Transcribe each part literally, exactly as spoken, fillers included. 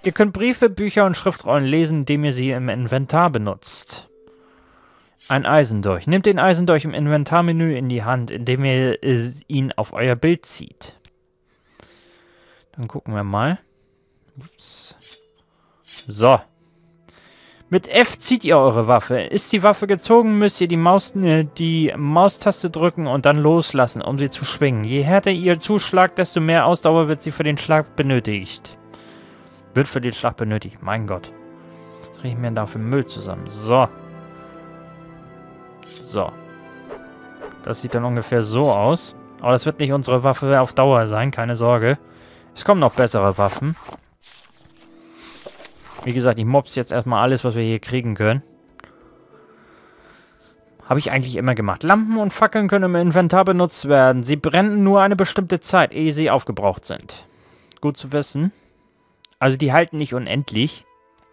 Ihr könnt Briefe, Bücher und Schriftrollen lesen, indem ihr sie im Inventar benutzt. Ein Eisendolch. Nehmt den Eisendolch im Inventarmenü in die Hand, indem ihr ihn auf euer Bild zieht. Dann gucken wir mal. Ups. So. Mit F zieht ihr eure Waffe. Ist die Waffe gezogen, müsst ihr die, Maus, äh, die Maustaste drücken und dann loslassen, um sie zu schwingen. Je härter ihr zuschlagt, desto mehr Ausdauer wird sie für den Schlag benötigt. Wird für den Schlag benötigt. Mein Gott. Was kriege ich mir da für Müll zusammen? So. So. Das sieht dann ungefähr so aus. Aber das wird nicht unsere Waffe auf Dauer sein, keine Sorge. Es kommen noch bessere Waffen. Wie gesagt, ich mobs jetzt erstmal alles, was wir hier kriegen können. Habe ich eigentlich immer gemacht. Lampen und Fackeln können im Inventar benutzt werden. Sie brennen nur eine bestimmte Zeit, ehe sie aufgebraucht sind. Gut zu wissen. Also die halten nicht unendlich.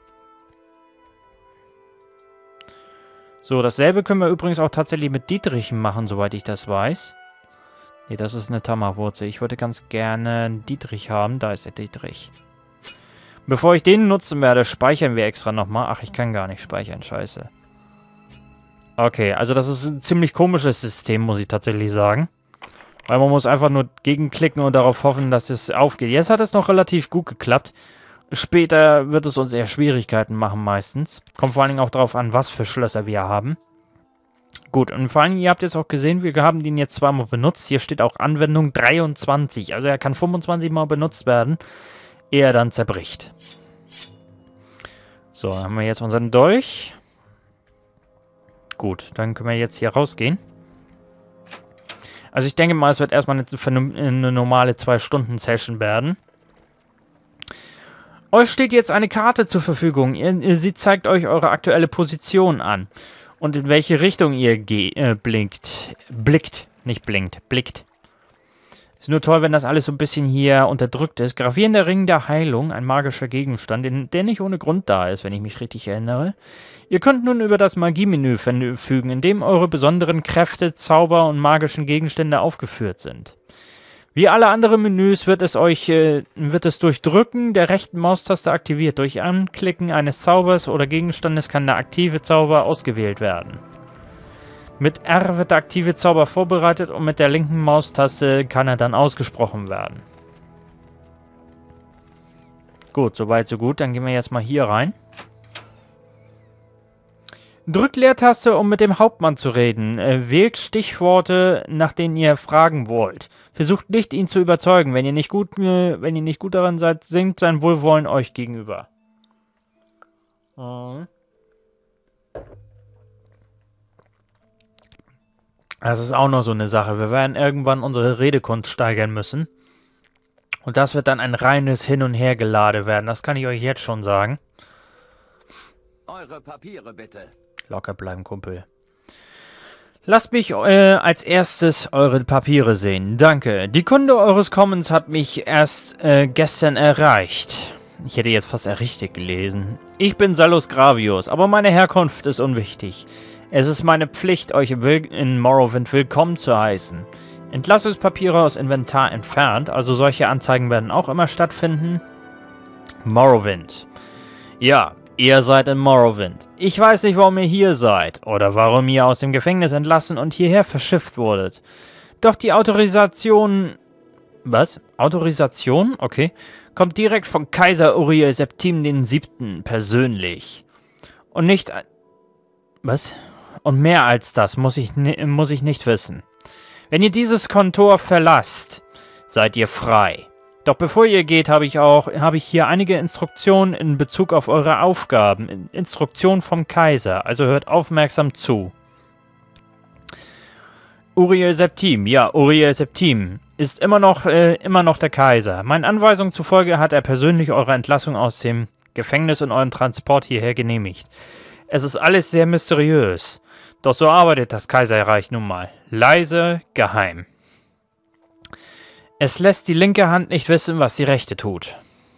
So, dasselbe können wir übrigens auch tatsächlich mit Dietrichen machen, soweit ich das weiß. Ne, das ist eine Tammerwurzel. Ich würde ganz gerne einen Dietrich haben. Da ist der Dietrich. Bevor ich den nutzen werde, speichern wir extra nochmal. Ach, ich kann gar nicht speichern. Scheiße. Okay, also das ist ein ziemlich komisches System, muss ich tatsächlich sagen. Weil man muss einfach nur gegenklicken und darauf hoffen, dass es aufgeht. Jetzt hat es noch relativ gut geklappt. Später wird es uns eher Schwierigkeiten machen meistens. Kommt vor allen Dingen auch darauf an, was für Schlösser wir haben. Gut, und vor allen Dingen, ihr habt jetzt auch gesehen, wir haben den jetzt zweimal benutzt. Hier steht auch Anwendung dreiundzwanzig. Also er kann fünfundzwanzig Mal benutzt werden, ehe er dann zerbricht. So, dann haben wir jetzt unseren Dolch. Gut, dann können wir jetzt hier rausgehen. Also ich denke mal, es wird erstmal eine, eine normale zwei Stunden Session werden. Euch steht jetzt eine Karte zur Verfügung. Ihr, sie zeigt euch eure aktuelle Position an. Und in welche Richtung ihr äh, blinkt. Blickt. Nicht blinkt. Blickt. Ist nur toll, wenn das alles so ein bisschen hier unterdrückt ist. Gravierender Ring der Heilung. Ein magischer Gegenstand, der nicht ohne Grund da ist, wenn ich mich richtig erinnere. Ihr könnt nun über das Magie-Menü verfügen, in dem eure besonderen Kräfte, Zauber und magischen Gegenstände aufgeführt sind. Wie alle anderen Menüs wird es euch äh, wird es durch Drücken der rechten Maustaste aktiviert. Durch Anklicken eines Zaubers oder Gegenstandes kann der aktive Zauber ausgewählt werden. Mit R wird der aktive Zauber vorbereitet und mit der linken Maustaste kann er dann ausgesprochen werden. Gut, soweit so gut. Dann gehen wir jetzt mal hier rein. Drückt Leertaste, um mit dem Hauptmann zu reden. Äh, wählt Stichworte, nach denen ihr fragen wollt. Versucht nicht, ihn zu überzeugen. Wenn ihr nicht gut, äh, wenn ihr nicht gut daran seid, sinkt sein Wohlwollen euch gegenüber. Mhm. Das ist auch noch so eine Sache. Wir werden irgendwann unsere Redekunst steigern müssen. Und das wird dann ein reines Hin- und Hergelade werden. Das kann ich euch jetzt schon sagen. Eure Papiere bitte. Locker bleiben, Kumpel. Lasst mich äh, als erstes eure Papiere sehen. Danke. Die Kunde eures Kommens hat mich erst äh, gestern erreicht. Ich hätte jetzt fast richtig gelesen. Ich bin Salus Gravius, aber meine Herkunft ist unwichtig. Es ist meine Pflicht, euch in Morrowind willkommen zu heißen. Entlassungspapiere aus Inventar entfernt, also solche Anzeigen werden auch immer stattfinden. Morrowind. Ja, ihr seid in Morrowind. Ich weiß nicht, warum ihr hier seid oder warum ihr aus dem Gefängnis entlassen und hierher verschifft wurdet. Doch die Autorisation... Was? Autorisation? Okay. Kommt direkt von Kaiser Uriel Septim den Siebten persönlich. Und nicht... Was? Und mehr als das muss ich, muss ich nicht wissen. Wenn ihr dieses Kontor verlasst, seid ihr frei. Doch bevor ihr geht, habe ich auch habe ich hier einige Instruktionen in Bezug auf eure Aufgaben. Instruktionen vom Kaiser, also hört aufmerksam zu. Uriel Septim, ja, Uriel Septim ist immer noch, äh, immer noch der Kaiser. Meinen Anweisungen zufolge hat er persönlich eure Entlassung aus dem Gefängnis und euren Transport hierher genehmigt. Es ist alles sehr mysteriös. Doch so arbeitet das Kaiserreich nun mal. Leise, geheim. Es lässt die linke Hand nicht wissen, was die rechte tut.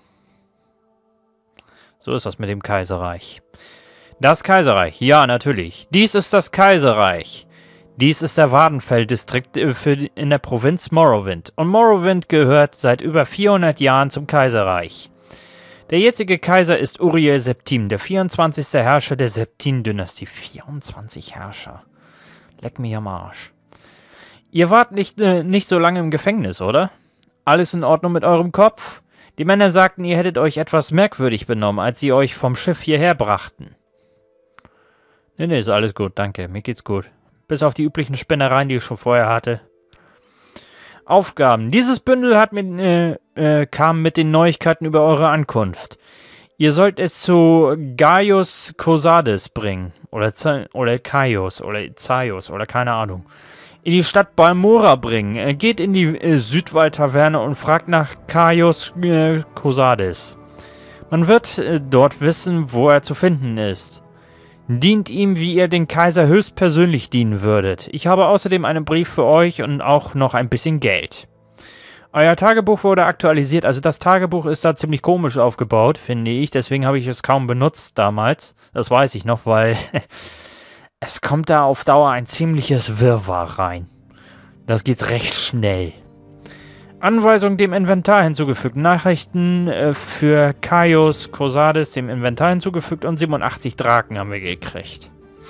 So ist das mit dem Kaiserreich. Das Kaiserreich, ja, natürlich. Dies ist das Kaiserreich. Dies ist der Wadenfell-Distrikt in der Provinz Morrowind. Und Morrowind gehört seit über vierhundert Jahren zum Kaiserreich. Der jetzige Kaiser ist Uriel Septim, der vierundzwanzigste Herrscher der Septim-Dynastie. vierundzwanzig Herrscher. Leck mich am Arsch. Ihr wart nicht, äh, nicht so lange im Gefängnis, oder? Alles in Ordnung mit eurem Kopf? Die Männer sagten, ihr hättet euch etwas merkwürdig benommen, als sie euch vom Schiff hierher brachten. Nee, nee, ist alles gut, danke. Mir geht's gut. Bis auf die üblichen Spinnereien, die ich schon vorher hatte. Aufgaben. Dieses Bündel hat mit, äh, äh, kam mit den Neuigkeiten über eure Ankunft. Ihr sollt es zu Gaius Cosades bringen. Oder, Z oder Kaios oder Zaios oder keine Ahnung. In die Stadt Balmora bringen. Äh, geht in die äh, Südwald-Taverne und fragt nach Gaius äh, Cosades. Man wird äh, dort wissen, wo er zu finden ist. Dient ihm, wie ihr den Kaiser höchstpersönlich dienen würdet. Ich habe außerdem einen Brief für euch und auch noch ein bisschen Geld. Euer Tagebuch wurde aktualisiert. Also das Tagebuch ist da ziemlich komisch aufgebaut, finde ich. Deswegen habe ich es kaum benutzt damals. Das weiß ich noch, weil es kommt da auf Dauer ein ziemliches Wirrwarr rein. Das geht recht schnell. Anweisung dem Inventar hinzugefügt. Nachrichten äh, für Gaius Cosades dem Inventar hinzugefügt und siebenundachtzig Draken haben wir gekriegt.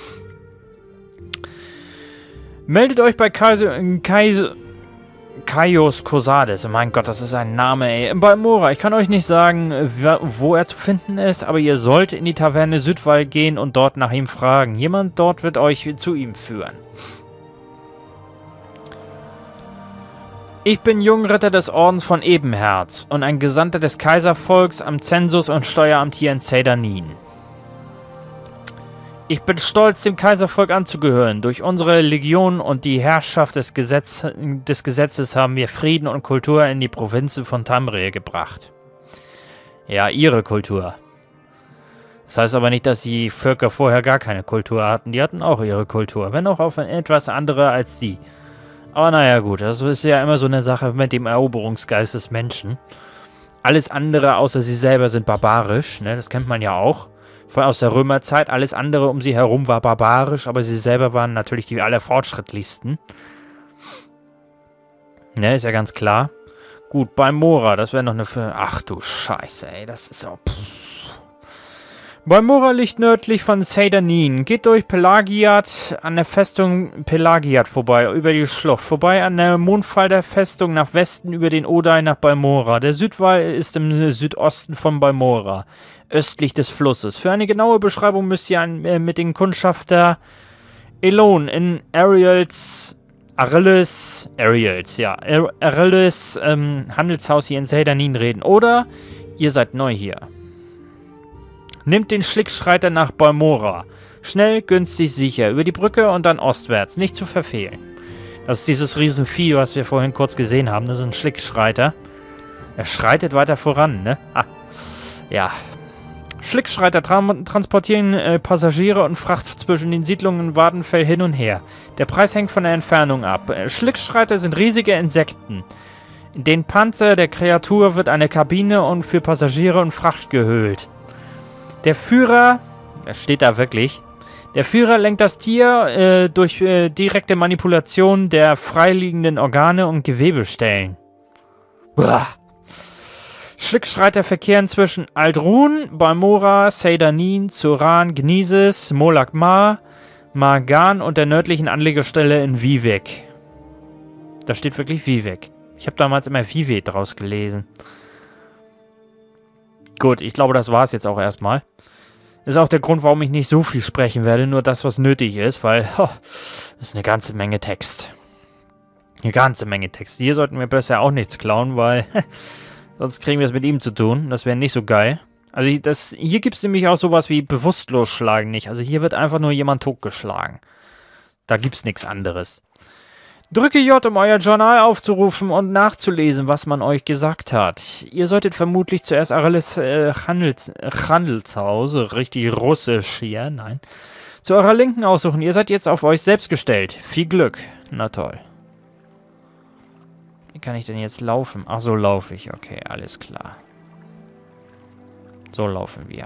Meldet euch bei Kaiser, Kaiser, Gaius Cosades. Mein Gott, das ist ein Name, ey. In Balmora. Ich kann euch nicht sagen, wo er zu finden ist, aber ihr sollt in die Taverne Südwald gehen und dort nach ihm fragen. Jemand dort wird euch zu ihm führen. Ich bin Jungritter des Ordens von Ebenherz und ein Gesandter des Kaiservolks am Zensus- und Steueramt hier in Seydanin. Ich bin stolz, dem Kaiservolk anzugehören. Durch unsere Legion und die Herrschaft des, Gesetz des Gesetzes haben wir Frieden und Kultur in die Provinzen von Tamriel gebracht. Ja, ihre Kultur. Das heißt aber nicht, dass die Völker vorher gar keine Kultur hatten. Die hatten auch ihre Kultur, wenn auch auf eine etwas andere als die. Aber naja gut, das ist ja immer so eine Sache mit dem Eroberungsgeist des Menschen. Alles andere außer sie selber sind barbarisch, ne? Das kennt man ja auch. Von aus der Römerzeit, alles andere um sie herum war barbarisch, aber sie selber waren natürlich die allerfortschrittlichsten. Ne, ist ja ganz klar. Gut, Balmora, das wäre noch eine... Für Ach du Scheiße, ey, das ist ja... Balmora liegt nördlich von Seydanin. Geht durch Pelagiat an der Festung Pelagiat vorbei, über die Schlucht. Vorbei an der Mondfalder Festung nach Westen über den Odai nach Balmora. Der Südwall ist im Südosten von Balmora, östlich des Flusses. Für eine genaue Beschreibung müsst ihr an, äh, mit dem Kundschafter Elon in Ariels... Arilles... Ariels, ja. Arilles ähm, Handelshaus hier in Seydanin reden. Oder ihr seid neu hier. Nimmt den Schlickschreiter nach Balmora. Schnell, günstig, sicher. Über die Brücke und dann ostwärts. Nicht zu verfehlen. Das ist dieses Riesenvieh, was wir vorhin kurz gesehen haben. Das ist ein Schlickschreiter. Er schreitet weiter voran, ne? Ah. Ja. Schlickschreiter tra transportieren äh, Passagiere und Fracht zwischen den Siedlungen in Wadenfell hin und her. Der Preis hängt von der Entfernung ab. Äh, Schlickschreiter sind riesige Insekten. In den Panzer der Kreatur wird eine Kabine und für Passagiere und Fracht gehüllt. Der Führer, das steht da wirklich, der Führer lenkt das Tier äh, durch äh, direkte Manipulation der freiliegenden Organe und Gewebestellen. Uah. Schlickschreiter verkehren zwischen Aldrun, Balmora, Seydanin, Zuran, Gnisis, Molakmar, Margan und der nördlichen Anlegestelle in Vivek. Da steht wirklich Vivek. Ich habe damals immer Vivek draus gelesen. Gut, ich glaube, das war es jetzt auch erstmal. Ist auch der Grund, warum ich nicht so viel sprechen werde, nur das, was nötig ist, weil oh, das ist eine ganze Menge Text. Eine ganze Menge Text. Hier sollten wir besser auch nichts klauen, weil sonst kriegen wir es mit ihm zu tun. Das wäre nicht so geil. Also das, hier gibt es nämlich auch sowas wie bewusstlos schlagen nicht. Also hier wird einfach nur jemand totgeschlagen. Da gibt es nichts anderes. Drücke J, um euer Journal aufzurufen und nachzulesen, was man euch gesagt hat. Ihr solltet vermutlich zuerst Arilles äh, Handels, Handelshaus, richtig russisch hier, nein, zu eurer Linken aussuchen. Ihr seid jetzt auf euch selbst gestellt. Viel Glück. Na toll. Wie kann ich denn jetzt laufen? Ach, so laufe ich. Okay, alles klar. So laufen wir.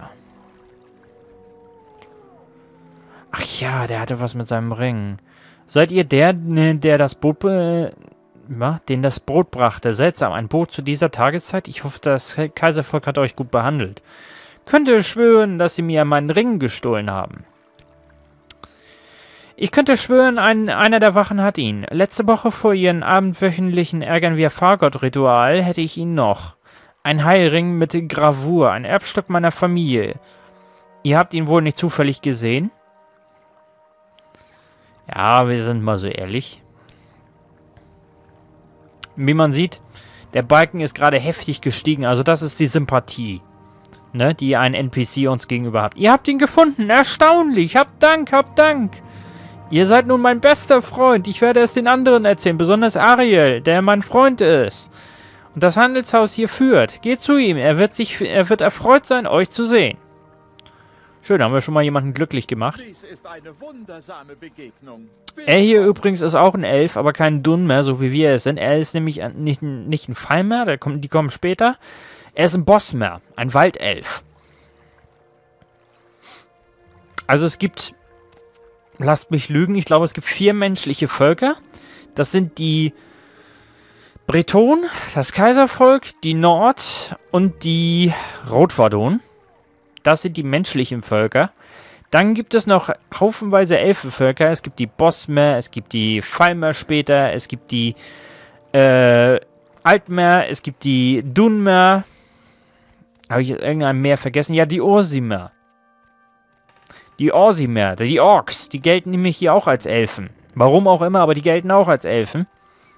Ach ja, der hatte was mit seinem Ring. Seid ihr der, der das Boot, äh, ja, den das Brot brachte. Seltsam, ein Boot zu dieser Tageszeit? Ich hoffe, das Kaiservolk hat euch gut behandelt. Könnte schwören, dass sie mir meinen Ring gestohlen haben. Ich könnte schwören, ein, einer der Wachen hat ihn. Letzte Woche vor ihren abendwöchentlichen Ärgern wir Fahrgott-Ritual hätte ich ihn noch. Ein Heilring mit Gravur, ein Erbstück meiner Familie. Ihr habt ihn wohl nicht zufällig gesehen? Ja, wir sind mal so ehrlich. Wie man sieht, der Balken ist gerade heftig gestiegen. Also das ist die Sympathie, ne, die ein N P C uns gegenüber hat. Ihr habt ihn gefunden. Erstaunlich. Habt Dank, habt Dank. Ihr seid nun mein bester Freund. Ich werde es den anderen erzählen, besonders Ariel, der mein Freund ist und das Handelshaus hier führt. Geht zu ihm. Er wird sich, er wird erfreut sein, euch zu sehen. Schön, haben wir schon mal jemanden glücklich gemacht. Dies ist eine wundersame Begegnung. Er hier übrigens ist auch ein Elf, aber kein Dun mehr, so wie wir es sind. Er ist nämlich nicht, nicht ein Falmer, der kommt, die kommen später. Er ist ein Bossmer, ein Waldelf. Also es gibt, lasst mich lügen, ich glaube es gibt vier menschliche Völker. Das sind die Bretonen, das Kaiservolk, die Nord- und die Rotvardonen. Das sind die menschlichen Völker. Dann gibt es noch haufenweise Elfenvölker. Es gibt die Bosmer, es gibt die Falmer später, es gibt die äh, Altmer, es gibt die Dunmer. Habe ich irgendein Meer vergessen? Ja, die Orsimer. Die Orsimer, die Orks, die gelten nämlich hier auch als Elfen. Warum auch immer, aber die gelten auch als Elfen.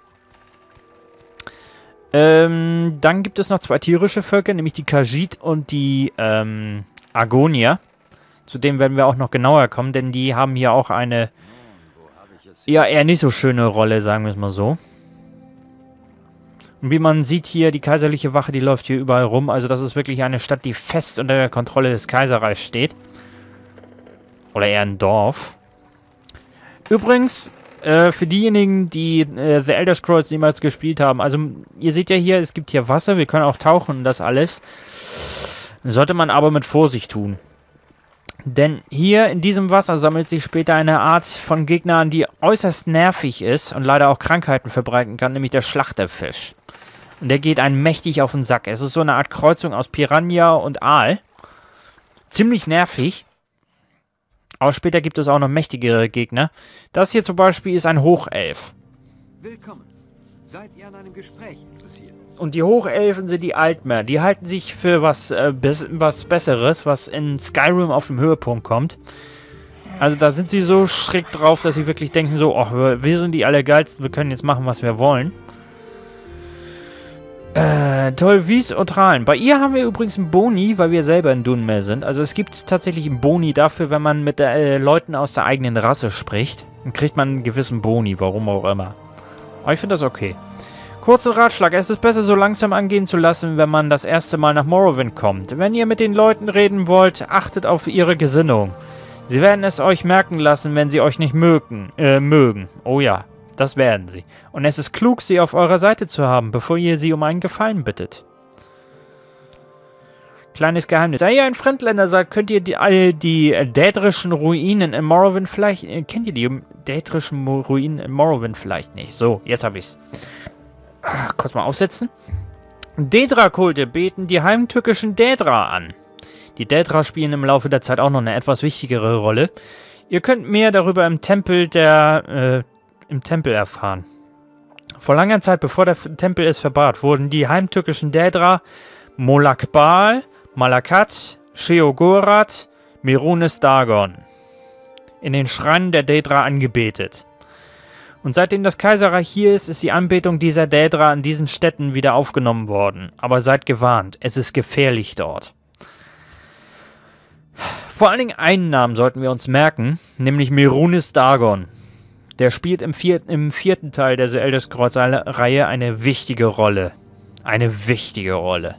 Ähm, dann gibt es noch zwei tierische Völker, nämlich die Khajiit und die ähm, Argonier. Zu dem werden wir auch noch genauer kommen, denn die haben hier auch eine ja eher nicht so schöne Rolle, sagen wir es mal so. Und wie man sieht hier, die kaiserliche Wache, die läuft hier überall rum. Also das ist wirklich eine Stadt, die fest unter der Kontrolle des Kaiserreichs steht. Oder eher ein Dorf. Übrigens, äh, für diejenigen, die äh, The Elder Scrolls niemals gespielt haben, also ihr seht ja hier, es gibt hier Wasser, wir können auch tauchen und das alles. Sollte man aber mit Vorsicht tun. Denn hier in diesem Wasser sammelt sich später eine Art von Gegnern, die äußerst nervig ist und leider auch Krankheiten verbreiten kann, nämlich der Schlachterfisch. Und der geht einem mächtig auf den Sack. Es ist so eine Art Kreuzung aus Piranha und Aal. Ziemlich nervig. Aber später gibt es auch noch mächtigere Gegner. Das hier zum Beispiel ist ein Hochelf. Willkommen. Seid ihr an einem Gespräch interessiert? Und die Hochelfen sind die Altmer. Die halten sich für was, äh, bes was Besseres, was in Skyrim auf den Höhepunkt kommt. Also da sind sie so schräg drauf, dass sie wirklich denken so, oh, wir sind die Allergeilsten, wir können jetzt machen, was wir wollen. Äh, Tolvis und Tralen. Bei ihr haben wir übrigens einen Boni, weil wir selber ein Dunmer sind. Also es gibt tatsächlich einen Boni dafür, wenn man mit äh, Leuten aus der eigenen Rasse spricht. Dann kriegt man einen gewissen Boni, warum auch immer. Aber ich finde das okay. Kurzer Ratschlag, es ist besser so langsam angehen zu lassen, wenn man das erste Mal nach Morrowind kommt. Wenn ihr mit den Leuten reden wollt, achtet auf ihre Gesinnung. Sie werden es euch merken lassen, wenn sie euch nicht mögen. Äh, mögen. Oh ja, das werden sie. Und es ist klug, sie auf eurer Seite zu haben, bevor ihr sie um einen Gefallen bittet. Kleines Geheimnis. Da ihr ein Fremdländer seid, könnt ihr die, äh, die äh, dädrischen Ruinen in Morrowind vielleicht... Äh, kennt ihr die dädrischen Ruinen in Morrowind vielleicht nicht? So, jetzt habe ich's. Ach, kurz mal aufsetzen. Daedra-Kulte beten die heimtückischen Daedra an. Die Daedra spielen im Laufe der Zeit auch noch eine etwas wichtigere Rolle. Ihr könnt mehr darüber im Tempel der äh, im Tempel erfahren. Vor langer Zeit, bevor der Tempel es verbat, wurden die heimtückischen Daedra Molakbal, Malakat, Sheogorath, Merunes Dagon in den Schreinen der Daedra angebetet. Und seitdem das Kaiserreich hier ist, ist die Anbetung dieser Daedra an diesen Städten wieder aufgenommen worden. Aber seid gewarnt, es ist gefährlich dort. Vor allen Dingen einen Namen sollten wir uns merken, nämlich Merunes Dagon. Der spielt im, vier im vierten Teil der The Elder Scrolls-Reihe eine wichtige Rolle. Eine wichtige Rolle.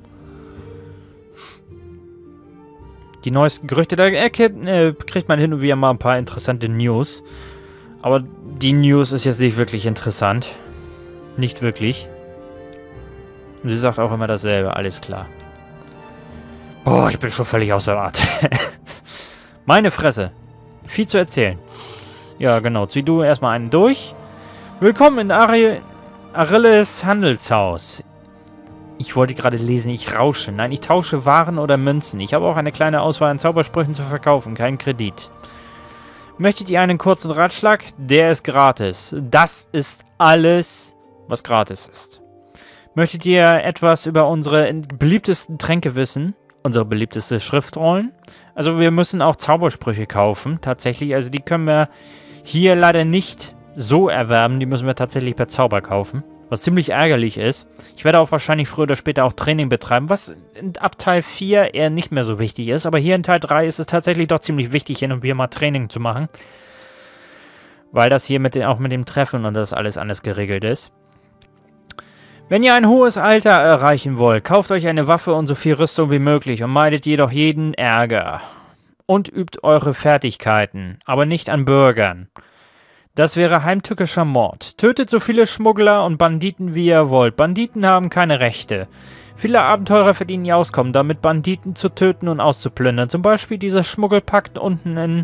Die neuesten Gerüchte, da äh, kriegt man hin und wieder mal ein paar interessante News. Aber die News ist jetzt nicht wirklich interessant. Nicht wirklich. Und sie sagt auch immer dasselbe, alles klar. Boah, ich bin schon völlig außer Art. Meine Fresse. Viel zu erzählen. Ja, genau. Zieh du erstmal einen durch. Willkommen in Ariel, Arilles Handelshaus. Ich wollte gerade lesen, ich rausche. Nein, ich tausche Waren oder Münzen. Ich habe auch eine kleine Auswahl an Zaubersprüchen zu verkaufen, kein Kredit. Möchtet ihr einen kurzen Ratschlag? Der ist gratis. Das ist alles, was gratis ist. Möchtet ihr etwas über unsere beliebtesten Tränke wissen? Unsere beliebteste Schriftrollen? Also wir müssen auch Zaubersprüche kaufen, tatsächlich. Also die können wir hier leider nicht so erwerben. Die müssen wir tatsächlich per Zauber kaufen. Was ziemlich ärgerlich ist. Ich werde auch wahrscheinlich früher oder später auch Training betreiben, was ab Teil vier eher nicht mehr so wichtig ist. Aber hier in Teil drei ist es tatsächlich doch ziemlich wichtig, hin und wieder mal Training zu machen. Weil das hier mit den, auch mit dem Treffen und das alles anders geregelt ist. Wenn ihr ein hohes Alter erreichen wollt, kauft euch eine Waffe und so viel Rüstung wie möglich und meidet jedoch jeden Ärger. Und übt eure Fertigkeiten, aber nicht an Bürgern. Das wäre heimtückischer Mord. Tötet so viele Schmuggler und Banditen, wie ihr wollt. Banditen haben keine Rechte. Viele Abenteurer verdienen ihr Auskommen, damit Banditen zu töten und auszuplündern. Zum Beispiel dieser Schmuggelpakt unten in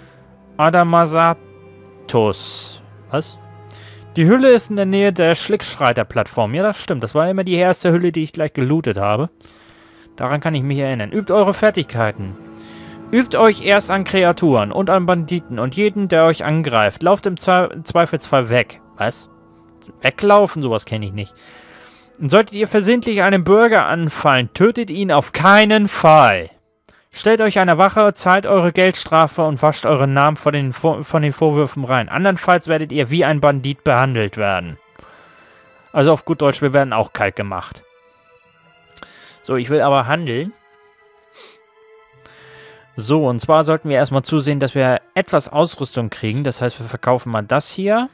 Adamasatus. Was? Die Hülle ist in der Nähe der Schlickschreiter-Plattform. Ja, das stimmt. Das war immer die erste Hülle, die ich gleich gelootet habe. Daran kann ich mich erinnern. Übt eure Fertigkeiten. Übt euch erst an Kreaturen und an Banditen und jeden, der euch angreift. Lauft im Zweifelsfall weg. Was? Weglaufen? Sowas kenne ich nicht. Und solltet ihr versehentlich einen Bürger anfallen, tötet ihn auf keinen Fall. Stellt euch einer Wache, zahlt eure Geldstrafe und wascht euren Namen von den, von den Vorwürfen rein. Andernfalls werdet ihr wie ein Bandit behandelt werden. Also auf gut Deutsch, wir werden auch kalt gemacht. So, ich will aber handeln. So, und zwar sollten wir erstmal zusehen, dass wir etwas Ausrüstung kriegen. Das heißt, wir verkaufen mal das hier.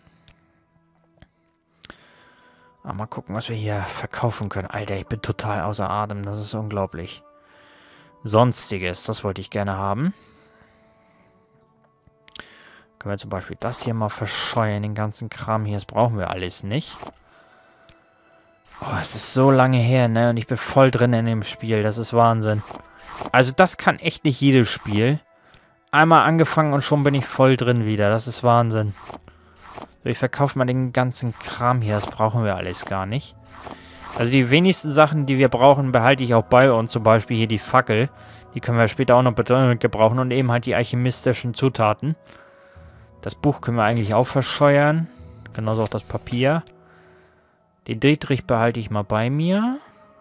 Ah, mal gucken, was wir hier verkaufen können. Alter, ich bin total außer Atem. Das ist unglaublich. Sonstiges, das wollte ich gerne haben. Können wir zum Beispiel das hier mal verscheuern, den ganzen Kram hier. Das brauchen wir alles nicht. Oh, es ist so lange her, ne? Und ich bin voll drin in dem Spiel. Das ist Wahnsinn. Also das kann echt nicht jedes Spiel. Einmal angefangen und schon bin ich voll drin wieder. Das ist Wahnsinn. So, ich verkaufe mal den ganzen Kram hier. Das brauchen wir alles gar nicht. Also die wenigsten Sachen, die wir brauchen, behalte ich auch bei uns. Zum Beispiel hier die Fackel. Die können wir später auch noch gebrauchen. Und eben halt die alchemistischen Zutaten. Das Buch können wir eigentlich auch verscheuern. Genauso auch das Papier. Den Dietrich behalte ich mal bei mir.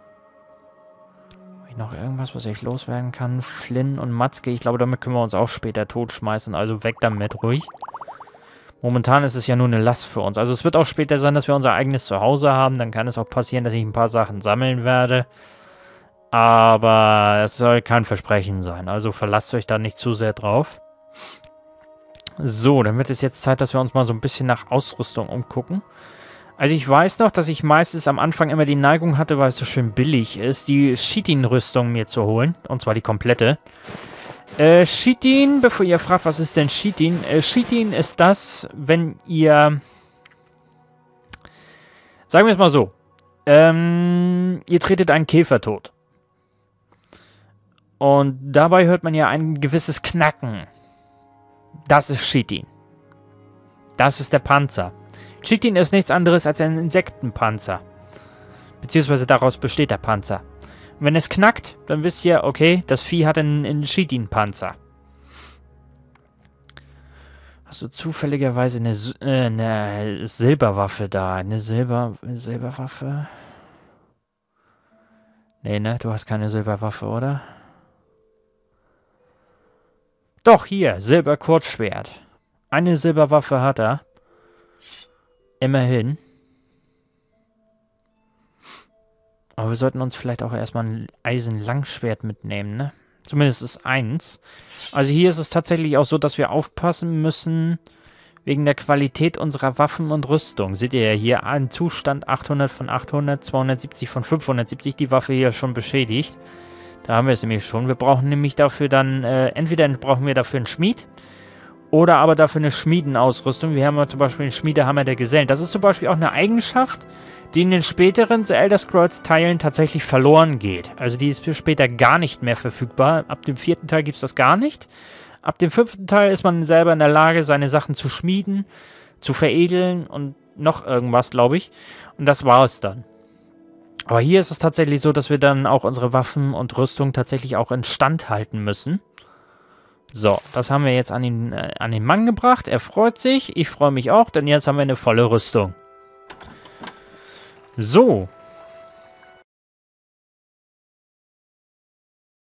Noch irgendwas, was ich loswerden kann? Flynn und Matzke. Ich glaube, damit können wir uns auch später totschmeißen. Also weg damit, ruhig. Momentan ist es ja nur eine Last für uns. Also es wird auch später sein, dass wir unser eigenes Zuhause haben. Dann kann es auch passieren, dass ich ein paar Sachen sammeln werde. Aber es soll kein Versprechen sein. Also verlasst euch da nicht zu sehr drauf. So, dann wird es jetzt Zeit, dass wir uns mal so ein bisschen nach Ausrüstung umgucken. Also ich weiß noch, dass ich meistens am Anfang immer die Neigung hatte, weil es so schön billig ist, die Chitin-Rüstung mir zu holen. Und zwar die komplette. Äh, Chitin, bevor ihr fragt, was ist denn Chitin? Äh, Chitin ist das, wenn ihr... Sagen wir es mal so. Ähm, ihr tretet einen Käfer tot. Und dabei hört man ja ein gewisses Knacken. Das ist Chitin. Das ist der Panzer. Chitin ist nichts anderes als ein Insektenpanzer. Beziehungsweise daraus besteht der Panzer. Und wenn es knackt, dann wisst ihr, okay, das Vieh hat einen, einen Chitin-Panzer. Hast du zufälligerweise eine, äh, eine Silberwaffe da? Eine Silber, Silberwaffe? Nee, ne? Du hast keine Silberwaffe, oder? Doch, hier, Silberkurzschwert. Eine Silberwaffe hat er. Immerhin. Aber wir sollten uns vielleicht auch erstmal ein Eisenlangschwert mitnehmen, ne? Zumindest ist eins. Also hier ist es tatsächlich auch so, dass wir aufpassen müssen wegen der Qualität unserer Waffen und Rüstung. Seht ihr ja hier einen Zustand achthundert von achthundert, zweihundertsiebzig von fünfhundertsiebzig. Die Waffe hier schon beschädigt. Da haben wir es nämlich schon. Wir brauchen nämlich dafür dann, äh, entweder brauchen wir dafür einen Schmied oder aber dafür eine Schmiedenausrüstung. Wir haben ja zum Beispiel den Schmiedehammer der Gesellen. Das ist zum Beispiel auch eine Eigenschaft, die in den späteren The Elder Scrolls Teilen tatsächlich verloren geht. Also die ist für später gar nicht mehr verfügbar. Ab dem vierten Teil gibt es das gar nicht. Ab dem fünften Teil ist man selber in der Lage, seine Sachen zu schmieden, zu veredeln und noch irgendwas, glaube ich. Und das war es dann. Aber hier ist es tatsächlich so, dass wir dann auch unsere Waffen und Rüstung tatsächlich auch instand halten müssen. So, das haben wir jetzt an den, äh, an den Mann gebracht. Er freut sich, ich freue mich auch, denn jetzt haben wir eine volle Rüstung. So,